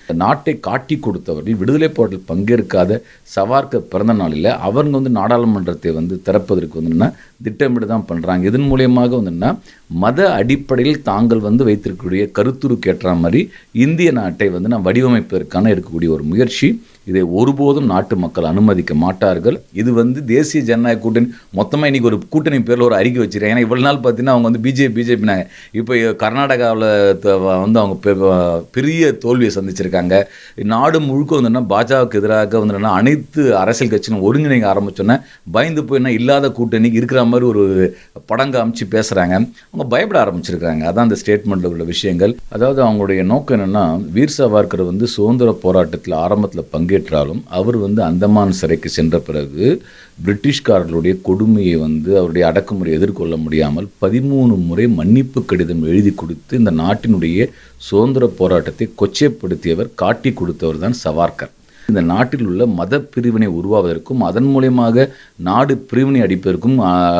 நாட்டை காட்டி கொடுத்தவர்கள் விடுதலை போராட்டத்தில் பங்கேற்காத சவார்கர் பிறந்த நாளில் அவங்க வந்து நாடாளுமன்றத்தை வந்து திறப்பதற்கு வந்து திட்டமிட்டு தான் பண்ணுறாங்க. இதன் மூலியமாக வந்து மத அடிப்படையில் தாங்கள் வந்து வைத்திருக்கக்கூடிய கருத்துருக்கு ஏற்ற மாதிரி இந்திய நாட்டை வந்து வடிவமைப்பதற்கான இருக்கக்கூடிய ஒரு முயற்சி. இதை ஒருபோதும் நாட்டு மக்கள் அனுமதிக்க மாட்டார்கள். இது வந்து தேசிய ஜனநாயக கூட்டணி மொத்தமாக இன்றைக்கி ஒரு கூட்டணி பேரில் ஒரு அறிக்கை வச்சுருக்காங்க. ஏன்னா இவ்வளோ நாள் பார்த்தீங்கன்னா அவங்க வந்து பிஜேபினாங்க. இப்போ கர்நாடகாவில் வந்து அவங்க பெரிய தோல்வியை சந்திச்சிருக்காங்க. நாடு முழுக்க வந்துன்னா பாஜகவுக்கு எதிராக வந்து அனைத்து அரசியல் கட்சிகளும் ஒருங்கிணைக்க ஆரம்பிச்சோன்னே பயந்து போய் என்ன இல்லாத கூட்டணிக்கு இருக்கிற மாதிரி ஒரு படங்க அமைச்சு பேசுகிறாங்க. அவங்க பயப்பட ஆரம்பிச்சிருக்காங்க. அதான் அந்த ஸ்டேட்மெண்ட்டில் உள்ள விஷயங்கள். அதாவது அவங்களுடைய நோக்கம் என்னென்னா, வீர் சாவர்கர் வந்து சுதந்திர போராட்டத்தில் ஆரம்பத்தில் பங்கேற்றாலும் அவர் வந்து அந்தமான் சிறைக்கு சென்ற பிறகு பிரிட்டிஷ்காரர்களுடைய கொடுமையை வந்து அவருடைய அடக்குமுறை எதிர்கொள்ள முடியாமல் 13 முறை மன்னிப்பு கடிதம் எழுதி கொடுத்து இந்த நாட்டினுடைய சுதந்திர போராட்டத்தை கொச்சைப்படுத்தியவர், காட்டி கொடுத்தவர் தான் சவார்கர். இந்த நாட்டில் உள்ள மத பிரிவினை உருவாவதற்கும் அதன் மூலமாக நாடு பிரிவினை அடிப்பதற்கும்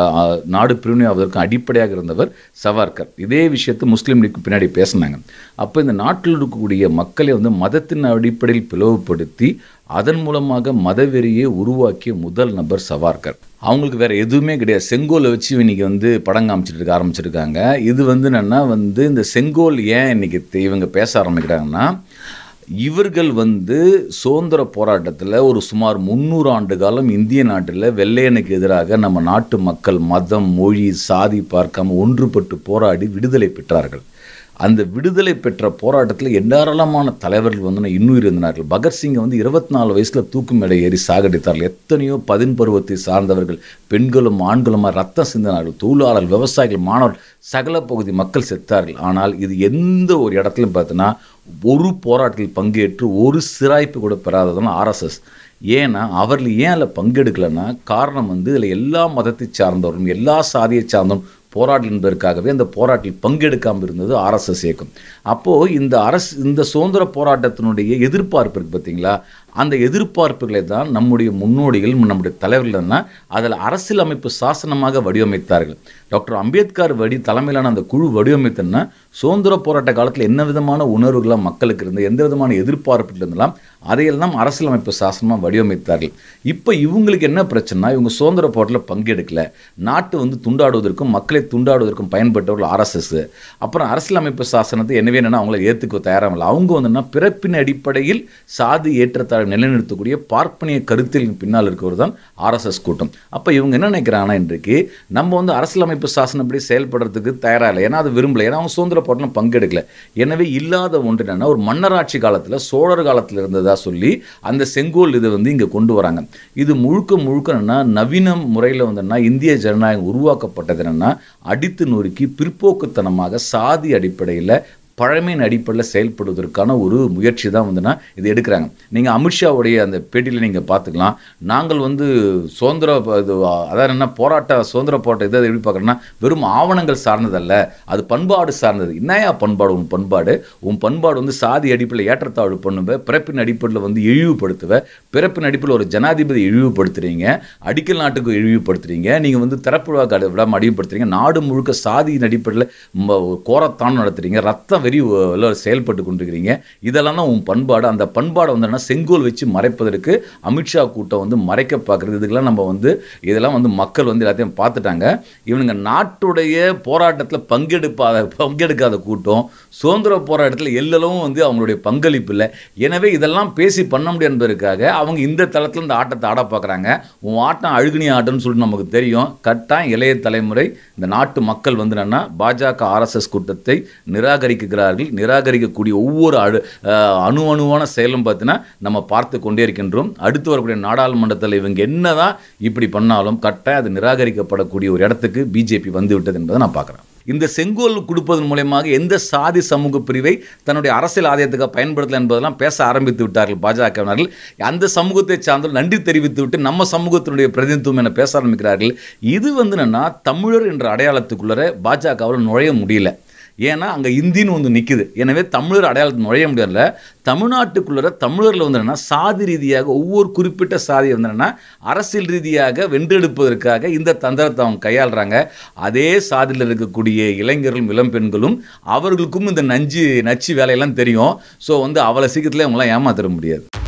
ஆவதற்கும் அடிப்படையாக இருந்தவர் சவார்கர். இதே விஷயத்தை முஸ்லீம் லீக் பின்னாடி பேசினாங்க. அப்போ இந்த நாட்டில் இருக்கக்கூடிய மக்களை வந்து மதத்தின் அடிப்படையில் பிளவுபடுத்தி அதன் மூலமாக மதவெறியை உருவாக்கிய முதல் நபர் சவார்கர். அவங்களுக்கு வேறு எதுவுமே கிடையாது. செங்கோலை வச்சு இன்றைக்கி வந்து படம் காமிச்சிட்டு ஆரம்பிச்சிருக்காங்க. இது வந்து என்னென்னா வந்து இந்த செங்கோல் ஏன் இன்றைக்கி இவங்க பேச ஆரம்பிக்கிறாங்கன்னா, இவர்கள் வந்து சுதந்திர போராட்டத்தில் ஒரு சுமார் 300 ஆண்டு காலம் இந்திய நாட்டில் வெள்ளையனுக்கு எதிராக நம்ம நாட்டு மக்கள் மதம், மொழி, சாதி பார்க்காம ஒன்றுபட்டு போராடி விடுதலை பெற்றார்கள். அந்த விடுதலை பெற்ற போராட்டத்தில் ஏராளமான தலைவர்கள் வந்து இன்னுயிர் இருந்தார்கள். பகத்சிங்கை வந்து 24 வயசில் தூக்கு மேடை ஏறி சாகடித்தார்கள். எத்தனையோ 10 பருவத்தை சார்ந்தவர்கள், பெண்களும் ஆண்களுமாக ரத்தம் சிந்தினார்கள். தொழிலாளர்கள், விவசாயிகள், மாணவர்கள், சகல பகுதி மக்கள் செத்தார்கள். ஆனால் இது எந்த ஒரு இடத்துலையும் பார்த்தோன்னா ஒரு போராட்டத்தில் பங்கேற்று ஒரு சிராய்ப்பு கூட பெறாததுன்னு ஆர்எஸ்எஸ். ஏன்னா அவர்கள் ஏன் அதில் பங்கெடுக்கலைன்னா, காரணம் வந்து இதில் எல்லா மதத்தை சார்ந்தவர்களும் எல்லா சாதியை சார்ந்தவரும் போராடல் என்பதற்காகவே அந்த போராட்டத்தில் பங்கெடுக்காமல் இருந்தது ஆர்எஸ்எஸ் இயக்கம். அப்போது இந்த சுதந்திர போராட்டத்தினுடைய எதிர்பார்ப்பு இருக்குது பார்த்தீங்களா, அந்த எதிர்பார்ப்புகளை தான் நம்முடைய முன்னோடிகள், நம்முடைய தலைவர்கள் தான் அதில் அரசியல் அமைப்பு சாசனமாக வடிவமைத்தார்கள். டாக்டர் அம்பேத்கர் தலைமையிலான அந்த குழு வடிவமைத்தன்னா சுதந்திர போராட்ட காலத்தில் என்ன விதமான உணர்வுகளாக மக்களுக்கு இருந்து எந்த விதமான எதிர்பார்ப்புகள் இருந்தெல்லாம் அதையெல்லாம் அரசியலமைப்பு சாசனமாக வடிவமைத்தார்கள். இப்போ இவங்களுக்கு என்ன பிரச்சனைனா, இவங்க சுதந்திர போராட்டத்தில் பங்கெடுக்கலை, நாட்டு வந்து துண்டாடுவதற்கும் மக்களை துண்டாடுவதற்கும் பயன்பட்டவர்கள் ஆர்எஸ்எஸ். அப்புறம் அரசியலமைப்பு சாசனத்தை என்னன்னா அவங்கள ஏற்றுக்க தயாராகல. அவங்க வந்து பிறப்பின் அடிப்படையில் சாதி ஏற்றத்தாழ்வு நிலைநிறுத்தக்கூடிய பார்ப்பனிய கருத்தில் பின்னால் இருக்கிறவர் தான் ஆர்எஸ்எஸ் கூட்டம். அப்போ இவங்க என்ன நினைக்கிறாங்கன்னா, இன்றைக்கு நம்ம வந்து அரசியலமைப்பு சாசனப்படி செயல்படுறதுக்கு தயாராக இல்லை. ஏன்னா அது விரும்பலை. ஏன்னா அவங்க சுதந்திர போராட்டம் பங்கெடுக்கல. எனவே இல்லாத ஒன்று என்னன்னா, ஒரு மன்னராட்சி காலத்தில் சோழர் காலத்தில் இருந்ததா சொல்லி அந்த செங்கோல் இதை வந்து இங்கே கொண்டு வராங்க. இது முழுக்க நவீன முறையில் வந்து இந்திய ஜனநாயகம் உருவாக்கப்பட்டது என்னன்னா, அடித்து நொறுக்கி பிற்போக்குத்தனமாக சாதி அடிப்படையில் பழமையின் அடிப்படையில் செயல்படுவதற்கான ஒரு முயற்சி தான் வந்துன்னா இது எடுக்கிறாங்க. நீங்கள் அமித்ஷாவுடைய அந்த பேட்டியில் நீங்கள் பார்த்துக்கலாம். நாங்கள் வந்து சுதந்திர அதாவது என்ன சுதந்திர போராட்ட இதை எப்படி பார்க்குறோன்னா, வெறும் ஆவணங்கள் சார்ந்ததல்ல, அது பண்பாடு சார்ந்தது. என்னையா பண்பாடு? உன் பண்பாடு வந்து சாதி அடிப்படையில் ஏற்றத்தாழ்வு பண்ணுவேன், பிறப்பின் அடிப்படையில் வந்து இழிவுபடுத்துவேன், பிறப்பின் அடிப்படையில் ஒரு ஜனாதிபதி இழிவுபடுத்துறீங்க, அடிக்கல் நாட்டுக்கு இழிவுபடுத்துறீங்க, நீங்கள் வந்து திறப்பு விடாமல் அடிவுபடுத்துறீங்க, நாடு முழுக்க சாதியின் அடிப்படையில் கோரத்தான் நடத்துறீங்க, ரத்தம் செயல்பட்டு கொண்டிருக்கிறீங்க. இதெல்லாம் தான் உன் பண்பாடு. அந்த பண்பாடை வந்து செங்கோல் வச்சு மறைப்பதற்கு அமித்ஷா கூட்டம் வந்து மறைக்க பார்க்குறது. இதுக்கெல்லாம் நம்ம வந்து இதெல்லாம் வந்து மக்கள் வந்து எல்லாத்தையும் பார்த்துட்டாங்க. இவனுங்க நாட்டுடைய போராட்டத்தில் பங்கெடுக்காத கூட்டம், சுதந்திர போராட்டத்தில் எல்லளவும் வந்து அவங்களுடைய பங்களிப்பு இல்லை. எனவே இதெல்லாம் பேசி பண்ண முடியாது என்பதற்காக அவங்க இந்த தளத்தில் இந்த ஆட்டத்தை ஆட பார்க்குறாங்க. உன் ஆட்டம் அழுகுனி ஆட்டம்னு சொல்லிட்டு நமக்கு தெரியும். கட்டாயம் இளைய தலைமுறை, இந்த நாட்டு மக்கள் வந்து என்னன்னா பாஜக ஆர்எஸ்எஸ் கூட்டத்தை நிராகரிக்கக்கூடிய ஒவ்வொரு அணுவான செயலும் பார்த்தீங்கன்னா நம்ம பார்த்து கொண்டே இருக்கின்றோம். அடுத்து வரக்கூடிய நாடாளுமன்றத்தில் இவங்க என்னதான் இப்படி பண்ணாலும் கட்டாயம் அது நிராகரிக்கப்படக்கூடிய ஒரு இடத்துக்கு பிஜேபி வந்து விட்டது என்பதை நான் பார்க்குறேன். இந்த செங்கோல் கொடுப்பதன் மூலமாக எந்த சாதி சமூக பிரிவை தன்னுடைய அரசியல் ஆதாயத்துக்காக பயன்படுத்தல என்பதெல்லாம் பேச ஆரம்பித்து விட்டார்கள் பாஜகவினர்கள். அந்த சமூகத்தை சார்ந்தோர் நன்றி தெரிவித்து விட்டு நம்ம சமூகத்தினுடைய பிரதிநிதித்துவம் என பேச ஆரம்பிக்கிறார்கள். இது வந்து என்னன்னா தமிழர் என்ற அடையாளத்துக்குள்ளே பாஜகவால் நுழைய முடியல. ஏன்னா அங்கே இந்தின்னு ஒன்று நிற்குது. எனவே தமிழர் அடையாளத்தை நுழைய முடியாதுல. தமிழ்நாட்டுக்குள்ளே தமிழரில் வந்து என்னன்னா சாதி ரீதியாக ஒவ்வொரு குறிப்பிட்ட சாதியை வந்து என்னன்னா அரசியல் ரீதியாக வென்றெடுப்பதற்காக இந்த தந்திரத்தை அவங்க கையாளுறாங்க. அதே சாதியில் இருக்கக்கூடிய இளைஞர்களும் இளம்பெண்களும் அவர்களுக்கும் இந்த நச்சு வேலையெல்லாம் தெரியும். ஸோ வந்து அவ்வளோ சீக்கிரத்தில் அவங்களாம் ஏமாத்திட முடியாது.